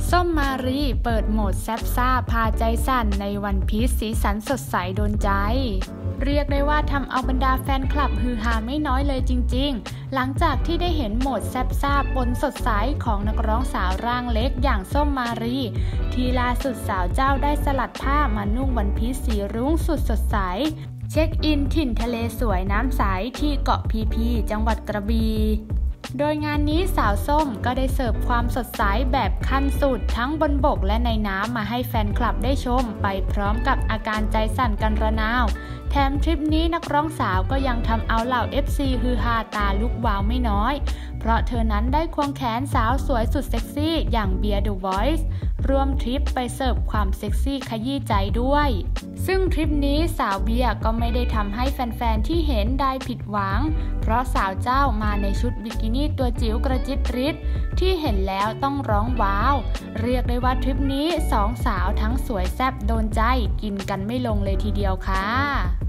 ส้มมารีเปิดโหมดแซบซ่าพาใจสั่นในวันพีซสีสันสดใสโดนใจเรียกได้ว่าทำเอาบรรดาแฟนคลับฮือฮาไม่น้อยเลยจริงๆหลังจากที่ได้เห็นโหมดแซบซ่าปนสดใสของนักร้องสาวร่างเล็กอย่างส้มมารีที่ล่าสุดสาวเจ้าได้สลัดผ้ามานุ่งวันพีซสีรุ้งสุดสดใสเช็คอินถิ่นทะเลสวยน้ำใสที่เกาะพีพีจังหวัดกระบี่โดยงานนี้สาวส้มก็ได้เสิร์ฟความสดใสแบบขั้นสุดทั้งบนบกและในน้ำมาให้แฟนคลับได้ชมไปพร้อมกับอาการใจสั่นกันระนาวแถมทริปนี้นักร้องสาวก็ยังทำเอาเหล่า FC ฮือฮาตาลุกวาวไม่น้อยเพราะเธอนั้นได้ควงแขนสาวสวยสุดเซ็กซี่อย่างเบียร์ The Voice รวมทริปไปเสิร์ฟความเซ็กซี่ขยี้ใจด้วยซึ่งทริปนี้สาวเบียร์ก็ไม่ได้ทำให้แฟนๆที่เห็นได้ผิดหวังเพราะสาวเจ้ามาในชุดบิกินี่ตัวจิ๋วกระจิตริดที่เห็นแล้วต้องร้องว้าวเรียกได้ว่าทริปนี้สองสาวทั้งสวยแซ่บโดนใจกินกันไม่ลงเลยทีเดียวค่ะ